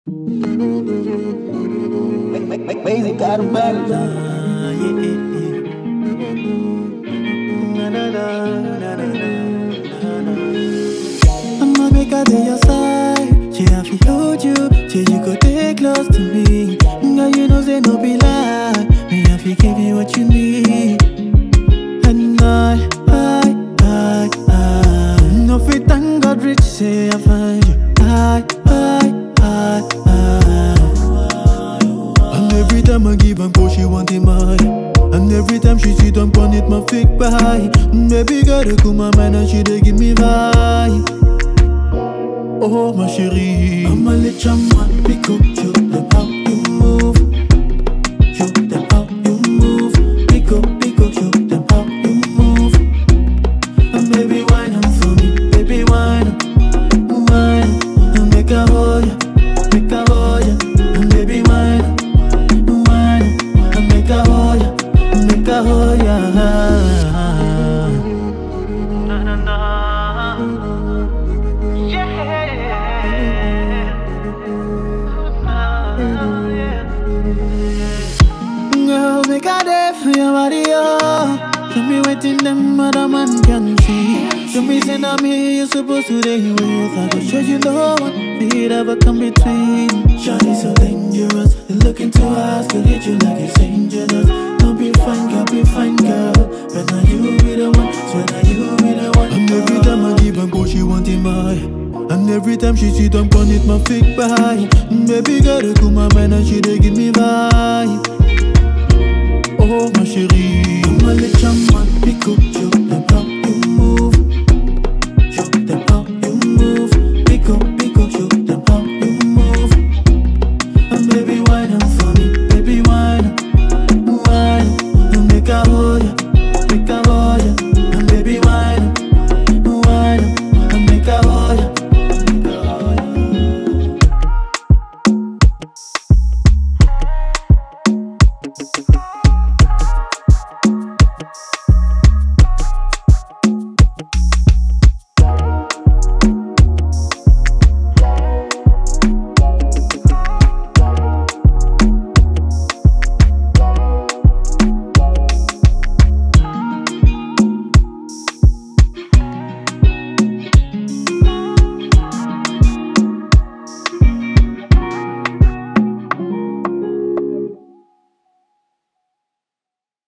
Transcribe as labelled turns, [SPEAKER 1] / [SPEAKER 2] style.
[SPEAKER 1] Basic got a balance.
[SPEAKER 2] I'ma make her to your side. She have to hold you, say you go take close to me. Girl, you know say no be lie. Me have to give you what you need. And I no fit thank God rich say I find you. And every time I give and go, she want it mine. And every time she sit down pon it, my fake pie. Baby girl, they cool my mind and she they give me vibe. Oh ma chérie, I'ma let your man pick up you. Them how you move, you them how you move. Pick up, you them how you move. And baby wine up for me, baby wine up. And make a hold ya, make a hold ya. And baby wine up, and make a hold ya, make a hold ya. Girl, make a day for your body, oh. Show me waiting them other man can see. Show me say now me you supposed to day with. I go show you no one need ever come between. Shawty so dangerous, you look into eyes, could hit you like it's dangerous. Don't be fine girl. But now you be the one, swear now you be the one. And every time I give and go, she want it mine. And every time she sit down pon it, my fake pie. Baby girl, they cool my mind and she they give me vibe. Oh ma chérie, I'ma let your man pick up you.